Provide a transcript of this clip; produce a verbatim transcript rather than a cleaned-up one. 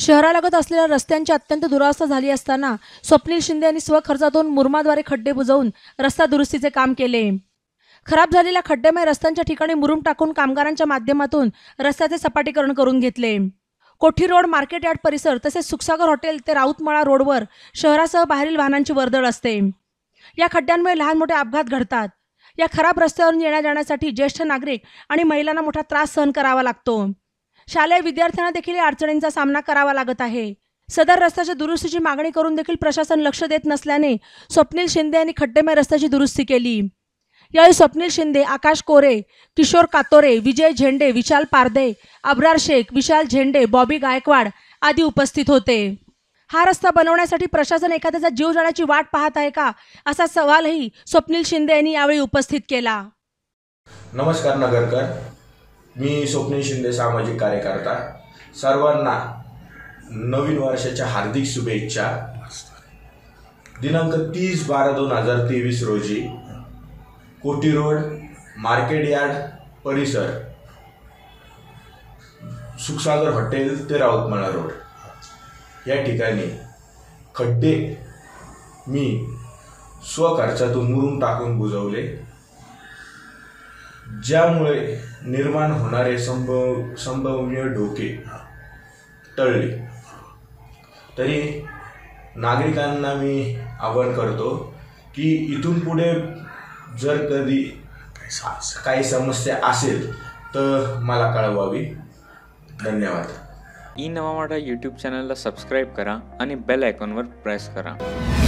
शहरालगत असलेल्या रस्त्यांची अत्यंत दुरावस्था झाली असताना स्वप्नील शिंदे यांनी स्वखर्चातून मुरुमाद्वारे खड्डे बुजवून रस्ता दुरुस्तीचे काम केले। खराब झालेल्या खड्डेमय रस्त्यांच्या ठिकाणी मुरुम टाकून कामगारांच्या माध्यमातून रस्त्याचे सपाटीकरण करून घेतले। कोठी रोड, मार्केट यार्ड परिसर तसेच सुखसागर हॉटेल ते राऊतमळा रोडवर शहरासह बाहेरील वाहनांची वर्दळ असते। या खड्ड्यांमुळे लहान मोठे अपघात घडतात। या खराब रस्त्यावरून येण्या जाण्यासाठी ज्येष्ठ नागरिक आणि महिलांना मोठा त्रास सहन करावा लागतो। शालेय विद्यार्थ्यांना देखील या अडचणींचा सामना करावा लागत आहे। सदर रस्त्याच्या दुरुस्तीची मागणी करून देखील प्रशासन लक्ष देत नसल्याने स्वप्नील शिंदे यांनी खड्डेमय रस्त्याची दुरुस्ती केली। यावेळी स्वप्नील शिंदे, आकाश कोरे, किशोर कातोरे, विजय झेंडे, विशाल पारदे, अब्रार शेख, विशाल झेंडे, बॉबी गायकवाड आदी उपस्थित होते। हा रस्ता बनवण्यासाठी प्रशासन एखाद्याचा जीव जाण्याची वाट पाहत आहे का, असा सवालही स्वप्नील शिंदे यांनी यावेळी उपस्थित केला। नमस्कार नगरकर, मी स्वप्नील शिंदे, सामाजिक कार्यकर्ता। सर्वांना नवीन वर्षाच्या हार्दिक शुभेच्छा। दिनांक तीस बारा दोन हजार तेवीस रोजी कोठी रोड, मार्केट यार्ड परिसर, सुखसागर हॉटेल ते राऊतमळा रोड या ठिकाणी खड्डे मी स्वखर्चातून मुरुम टाकून बुजवले, ज्यामुळे निर्माण होणारे संभव संभवनीय धोके टळले। तरी नागरिकांना मी आवाहन करतो की इथून पुढे जर कधी काही समस्या असेल तर मला कळवावी। धन्यवाद। ई नवा मराठा यूट्यूब चॅनलला सबस्क्राईब करा आणि बेल आयकॉनवर प्रेस करा।